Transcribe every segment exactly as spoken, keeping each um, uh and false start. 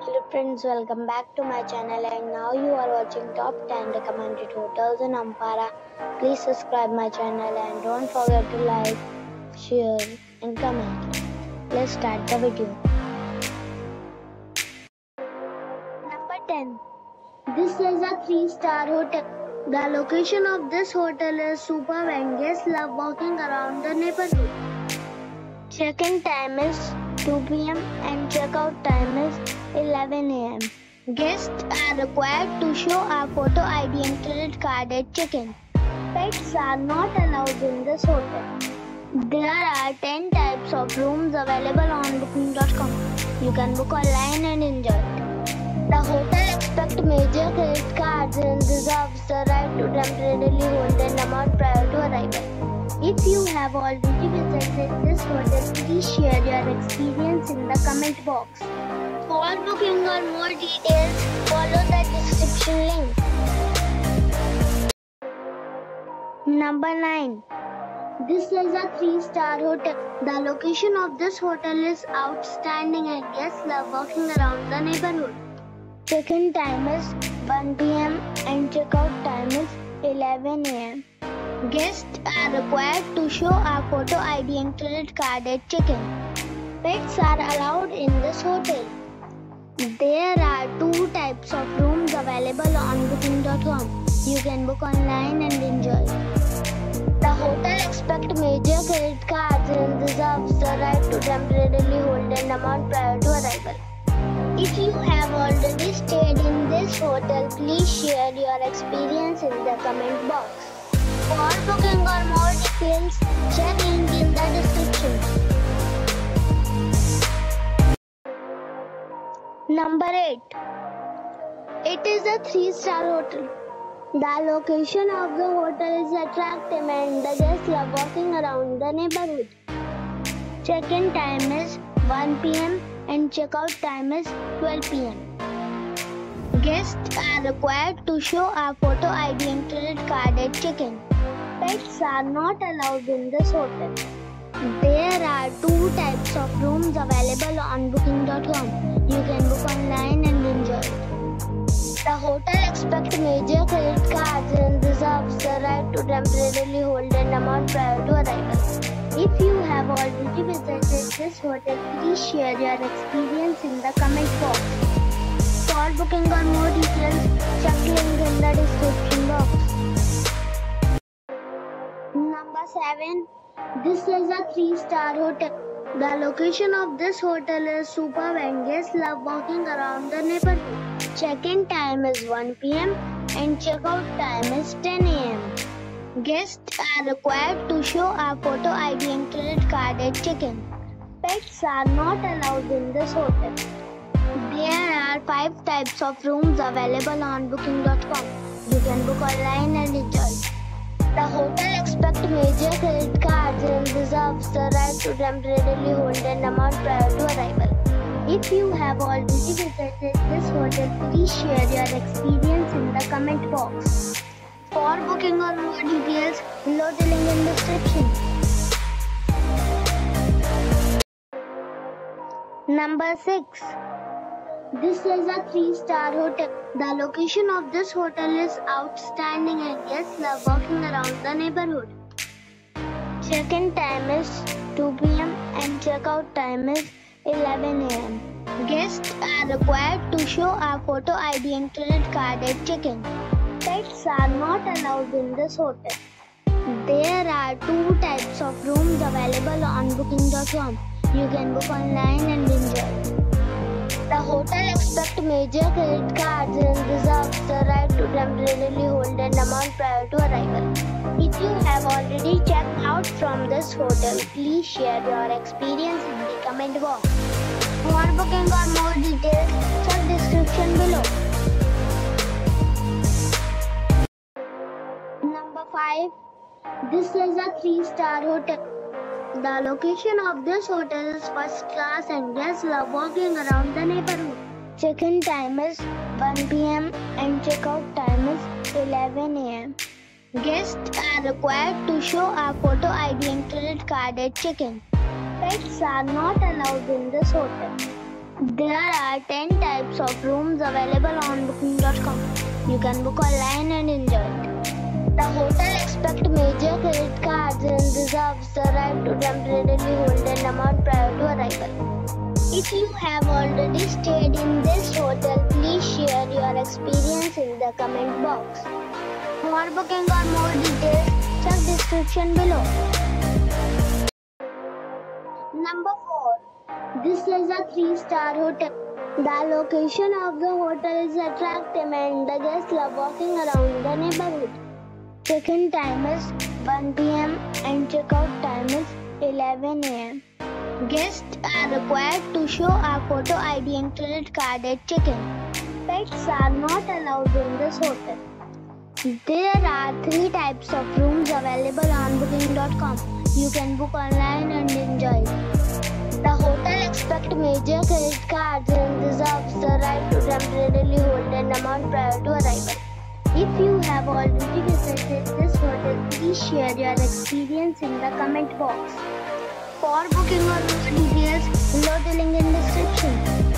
Hello friends, welcome back to my channel, and now you are watching top ten recommended hotels in Ampara. Please subscribe my channel and don't forget to like, share and comment. Let's start the video. Number ten. This is a three star hotel. The location of this hotel is superb and guests love walking around the neighborhood. Check-in time is two p m and check-out time is eleven a m Guests are required to show a photo I D and credit card at check-in. Pets are not allowed in this hotel. There are ten types of rooms available on booking dot com. You can book online and enjoy it. The hotel expects major credit cards and reserves the right to temporarily hold an amount prior to arrival. If you have already visited this hotel, please share your experience in the comment box. For booking or more details, follow the description link. Number nine. This is a three star hotel. The location of this hotel is outstanding and guests love walking around the neighborhood. Check-in time is one p m and check-out time is eleven a m Guests are required to show a photo I D and credit card at check-in. Pets are allowed in this hotel. There are two types of rooms available on booking dot com. You can book online and enjoy. The hotel expects major credit cards and reserves the right to temporarily hold an amount prior to arrival. If you have already stayed in this hotel, please share your experience in the comment box. For booking or more details, check link in the description. Number eight. It is a three star hotel. The location of the hotel is attractive and the guests love walking around the neighborhood. Check-in time is one p m and check-out time is twelve p m Guests are required to show a photo I D and credit card at check-in. Pets are not allowed in this hotel. There are two types of rooms available on booking dot com. You can book online and enjoy it. The hotel expects major credit cards and reserves the right to temporarily hold an amount prior to arrival. If you have already visited this hotel, please share your experience in the comment box. For booking or more details, check link in the description box. Number seven. This is a three star hotel. The location of this hotel is superb and guests love walking around the neighborhood. Check-in time is one p m and check-out time is ten a m Guests are required to show a photo I D and credit card at check-in. Pets are not allowed in this hotel. There are five types of rooms available on booking dot com. You can book online and enjoy. The hotel expects major credit cards and reserves the right to temporarily hold an amount prior to arrival. If you have already visited this hotel, please share your experience in the comment box. For booking or more details, below the link in the description. Number six. This is a three star hotel. The location of this hotel is outstanding and guests love walking around the neighborhood. Check-in time is two p m and check-out time is eleven a m Guests are required to show a photo I D and credit card at check-in. Pets are not allowed in this hotel. There are two types of rooms available on booking dot com. You can book online and enjoy. The hotel expects major credit cards and reserves the right to temporarily hold an amount prior to arrival. If you have already checked out from this hotel, please share your experience in the comment box. For booking or more details, check description below. Number five. This is a three star hotel. The location of this hotel is first class and guests love walking around the neighborhood. Check-in time is one p m and check-out time is eleven a m Guests are required to show a photo I D and credit card at check-in. Pets are not allowed in this hotel. There are ten types of rooms available on booking dot com. You can book online and enjoy it. The hotel expects major credit cards and reserves the right to temporarily hold an amount prior to arrival. If you have already stayed in this hotel, please share your experience in the comment box. For booking or more details, check description below. Number four. This is a three-star hotel. The location of the hotel is attractive and the guests love walking around the neighborhood. Check-in time is one p m and check-out time is eleven a m Guests are required to show a photo I D and credit card at check-in. Pets are not allowed in this hotel. There are three types of rooms available on booking dot com. You can book online and enjoy it. The hotel expects major credit cards and reserves the right to temporarily hold an amount prior to arrival. If you have already visited this hotel, please share your experience in the comment box. For booking or more details, below the link in description.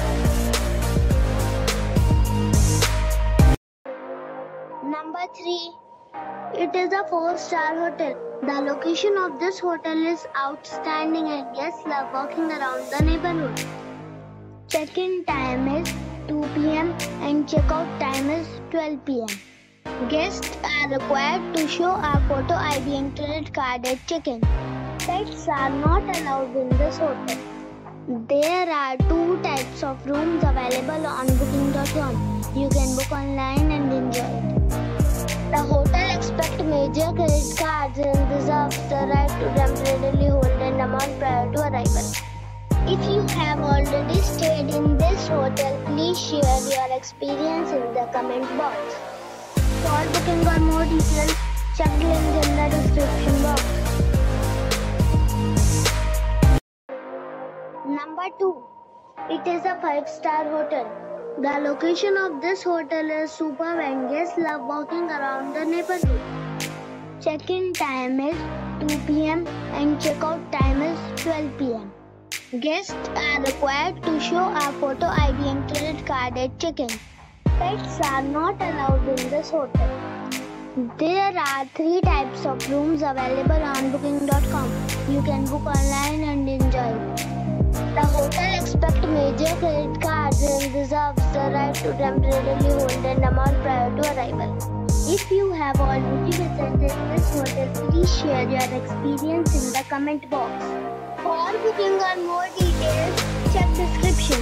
Number three. It is a four-star hotel. The location of this hotel is outstanding and guests love walking around the neighborhood. Check-in time is two p m and check-out time is twelve p m Guests are required to show a photo I D and credit card at check-in. Pets are not allowed in this hotel. There are two types of rooms available on booking dot com. You can book online and enjoy it. The hotel expects major credit cards and reserves the right to temporarily hold an amount prior to arrival. If you have already stayed in this hotel, please share your experience in the comment box. For booking or more details, check the link in the description box. Number two. It is a five-star hotel. The location of this hotel is superb and guests love walking around the neighborhood. Check-in time is two p m and check-out time is twelve p m Guests are required to show a photo I D and credit card at check-in. Pets are not allowed in this hotel. There are three types of rooms available on booking dot com. You can book online and enjoy it. The hotel expects major credit cards and reserves the right to temporarily hold an amount prior to arrival. If you have already visited this hotel, please share your experience in the comment box. For booking or more details, check description.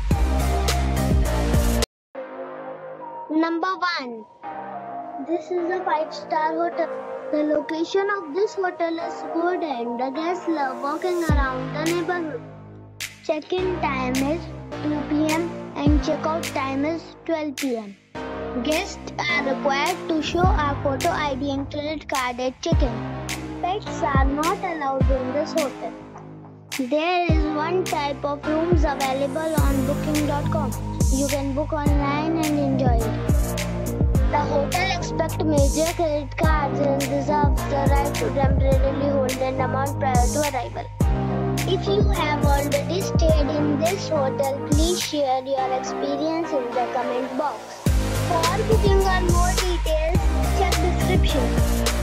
Number one. This is a five-star hotel. The location of this hotel is good and the guests love walking around the neighborhood. Check-in time is two p m and check-out time is twelve p m Guests are required to show a photo I D and credit card at check-in. Pets are not allowed in this hotel. There is one type of rooms available on booking dot com. You can book online and enjoy it. The hotel expects major credit cards and reserves the right to temporarily hold an amount prior to arrival. If you have already stayed in this hotel, please share your experience in the comment box. For booking or more details, check description.